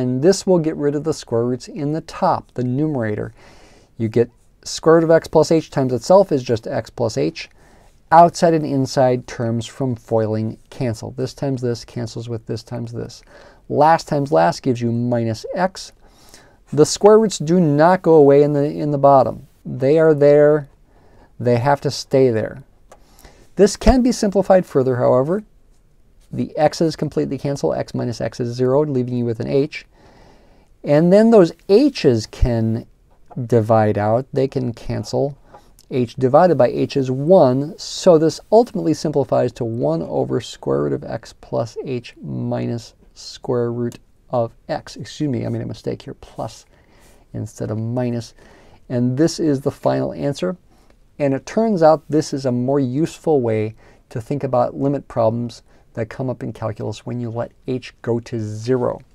and this will get rid of the square roots in the top, the numerator. You get square root of x plus h times itself is just x plus h. Outside and inside terms from FOILing cancel. This times this cancels with this times this. Last times last gives you minus x. The square roots do not go away in the bottom. They are there. They have to stay there. This can be simplified further, however. The x's completely cancel. X minus x is 0, leaving you with an h. And then those h's can divide out. They can cancel. H divided by h is 1, so this ultimately simplifies to 1 over square root of x plus h minus square root of x. Excuse me, I made a mistake here, plus instead of minus. And this is the final answer. And it turns out this is a more useful way to think about limit problems that come up in calculus when you let h go to 0.